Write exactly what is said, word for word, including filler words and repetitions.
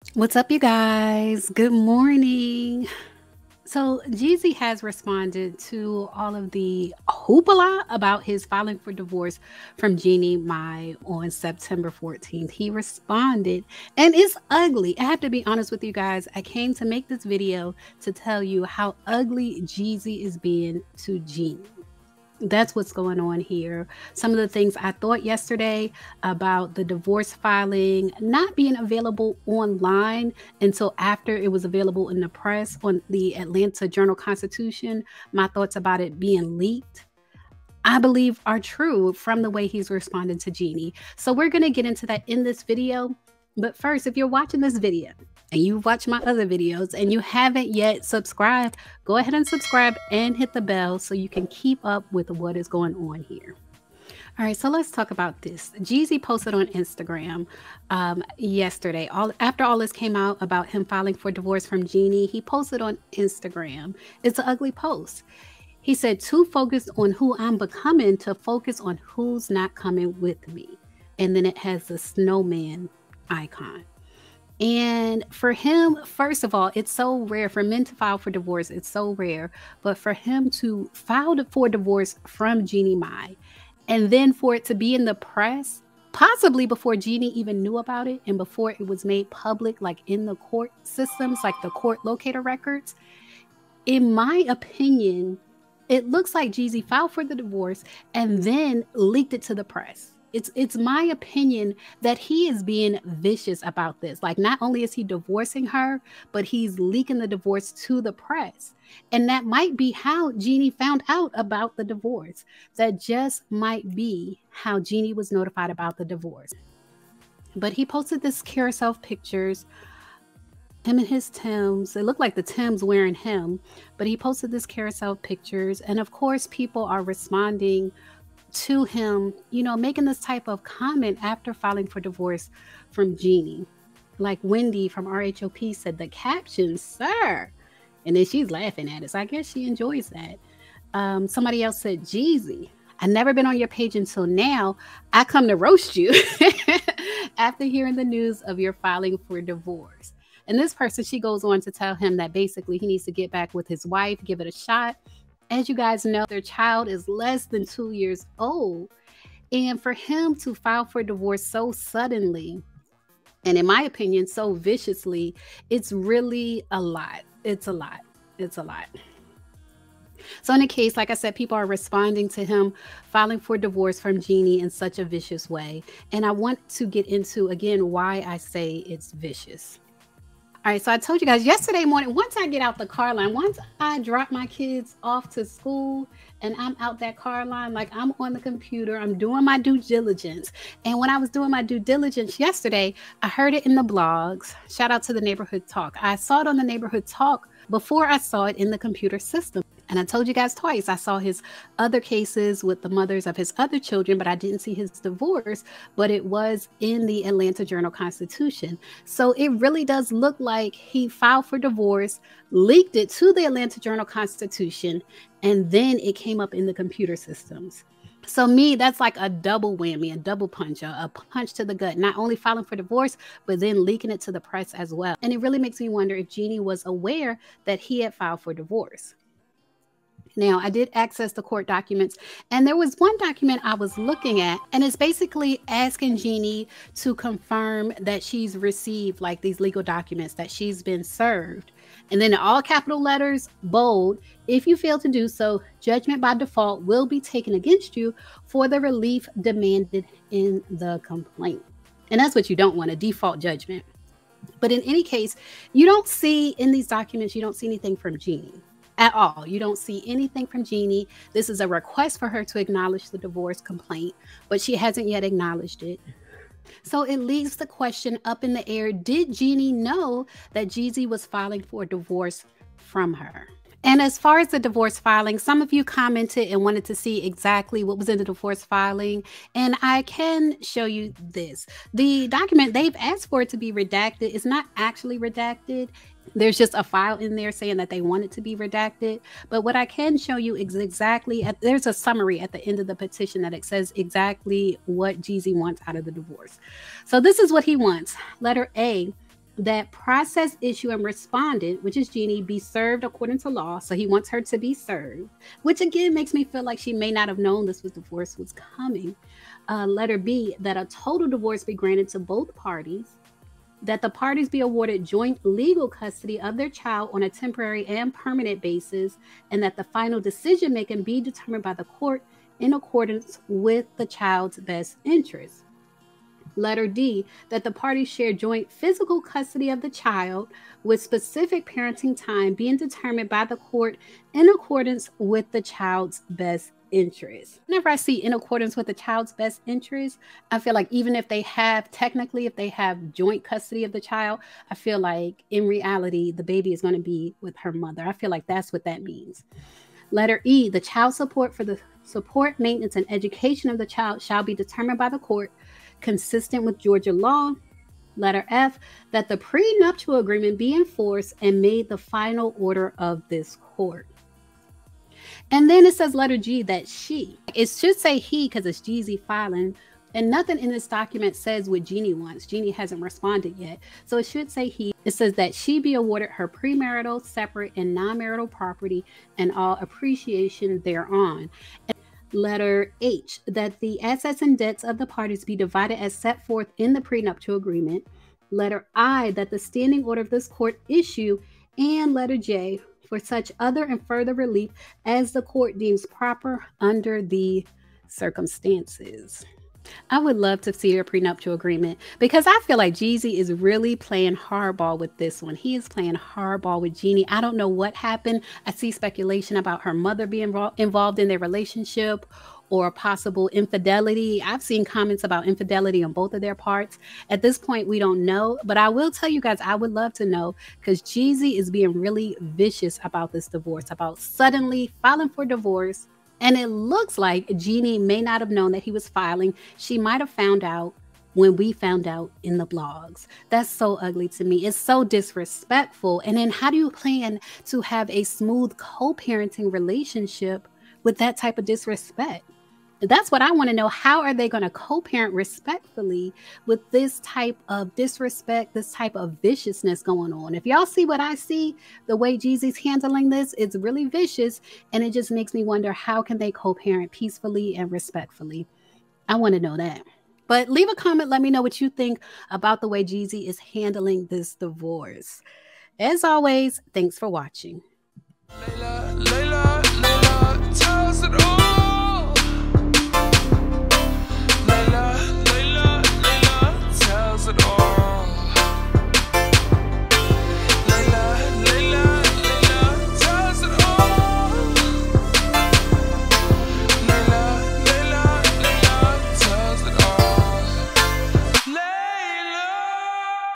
What's up, you guys? Good morning. So, Jeezy has responded to all of the hoopla about his filing for divorce from Jeannie Mai on September fourteenth. He responded, and it's ugly. I have to be honest with you guys. I came to make this video to tell you how ugly Jeezy is being to Jeannie. That's what's going on here. Some of the things I thought yesterday about the divorce filing not being available online until after it was available in the press on the Atlanta Journal Constitution, my thoughts about it being leaked, I believe are true from the way he's responding to Jeannie. So we're going to get into that in this video. But first, if you're watching this video and you've watched my other videos and you haven't yet subscribed, go ahead and subscribe and hit the bell so you can keep up with what is going on here. All right, so let's talk about this. Jeezy posted on Instagram um, yesterday. All after all this came out about him filing for divorce from Jeannie, he posted on Instagram. It's an ugly post. He said, too focused on who I'm becoming to focus on who's not coming with me. And then it has the snowman icon. And for him, first of all, it's so rare for men to file for divorce. It's so rare. But for him to file for divorce from Jeannie Mai, and then for it to be in the press, possibly before Jeannie even knew about it and before it was made public, like in the court systems, like the court locator records, in my opinion, it looks like Jeezy filed for the divorce and then leaked it to the press. It's it's my opinion that he is being vicious about this. Like, not only is he divorcing her, but he's leaking the divorce to the press. And that might be how Jeannie found out about the divorce. That just might be how Jeannie was notified about the divorce. But he posted this carousel of pictures, him and his Timbs. It looked like the Timbs wearing him, but he posted this carousel of pictures. And of course, people are responding to him, you know, making this type of comment after filing for divorce from Jeannie. Like Wendy from R H O P said, the caption, sir. And then she's laughing at it. So I guess she enjoys that. Um, somebody else said, Jeezy, I've never been on your page until now. I come to roast you after hearing the news of your filing for divorce. And this person, she goes on to tell him that basically he needs to get back with his wife, give it a shot. As you guys know, their child is less than two years old. And for him to file for divorce so suddenly, and in my opinion, so viciously, it's really a lot. It's a lot. It's a lot. So in the case, like I said, people are responding to him filing for divorce from Jeannie in such a vicious way. And I want to get into, again, why I say it's vicious. All right, so I told you guys yesterday morning, once I get out the car line, once I drop my kids off to school and I'm out that car line, like I'm on the computer, I'm doing my due diligence. And when I was doing my due diligence yesterday, I heard it in the blogs. Shout out to the Neighborhood Talk. I saw it on the Neighborhood Talk before I saw it in the computer system. And I told you guys twice, I saw his other cases with the mothers of his other children, but I didn't see his divorce, but it was in the Atlanta Journal Constitution. So it really does look like he filed for divorce, leaked it to the Atlanta Journal Constitution, and then it came up in the computer systems. So me, that's like a double whammy, a double punch, a, a punch to the gut, not only filing for divorce, but then leaking it to the press as well. And it really makes me wonder if Jeannie was aware that he had filed for divorce. Now, I did access the court documents, and there was one document I was looking at, and it's basically asking Jeannie to confirm that she's received like these legal documents, that she's been served. And then in all capital letters, bold, if you fail to do so, judgment by default will be taken against you for the relief demanded in the complaint. And that's what you don't want, a default judgment. But in any case, you don't see in these documents, you don't see anything from Jeannie. At all. You don't see anything from Jeannie. This is a request for her to acknowledge the divorce complaint, but she hasn't yet acknowledged it. So it leaves the question up in the air. Did Jeannie know that Jeezy was filing for divorce from her? And as far as the divorce filing, some of you commented and wanted to see exactly what was in the divorce filing. And I can show you this. The document, they've asked for it to be redacted. It's not actually redacted. There's just a file in there saying that they want it to be redacted. But what I can show you is exactly, at, there's a summary at the end of the petition that it says exactly what Jeezy wants out of the divorce. So this is what he wants. Letter A, that process, issue, and respondent, which is Jeannie, be served according to law. So he wants her to be served, which again makes me feel like she may not have known this was divorce was coming. Uh, letter B, that a total divorce be granted to both parties, that the parties be awarded joint legal custody of their child on a temporary and permanent basis, and that the final decision making be determined by the court in accordance with the child's best interest. Letter D, that the parties share joint physical custody of the child with specific parenting time being determined by the court in accordance with the child's best interest. Whenever I see in accordance with the child's best interest, I feel like even if they have, technically, if they have joint custody of the child, I feel like in reality, the baby is going to be with her mother. I feel like that's what that means. Letter E, the child support for the support, maintenance, and education of the child shall be determined by the court consistent with Georgia law. Letter F, that the prenuptial agreement be enforced and made the final order of this court. And then it says letter G, that she. It should say he because it's Jeezy filing, and nothing in this document says what Jeannie wants. Jeannie hasn't responded yet. So it should say he. It says that she be awarded her premarital, separate, and non-marital property and all appreciation thereon. And letter H, that the assets and debts of the parties be divided as set forth in the prenuptial agreement. Letter I, that the standing order of this court issue. And letter J, for such other and further relief as the court deems proper under the circumstances. I would love to see a prenuptial agreement because I feel like Jeezy is really playing hardball with this one. He is playing hardball with Jeannie. I don't know what happened. I see speculation about her mother being involved in their relationship or possible infidelity. I've seen comments about infidelity on both of their parts. At this point, we don't know, but I will tell you guys, I would love to know because Jeezy is being really vicious about this divorce, about suddenly filing for divorce. And it looks like Jeannie may not have known that he was filing. She might have found out when we found out in the blogs. That's so ugly to me. It's so disrespectful. And then how do you plan to have a smooth co-parenting relationship with that type of disrespect? That's what I want to know. How are they going to co-parent respectfully with this type of disrespect, this type of viciousness going on? If y'all see what I see, the way Jeezy's handling this, it's really vicious. And it just makes me wonder, how can they co-parent peacefully and respectfully? I want to know that. But leave a comment. Let me know what you think about the way Jeezy is handling this divorce. As always, thanks for watching. Layla, Layla.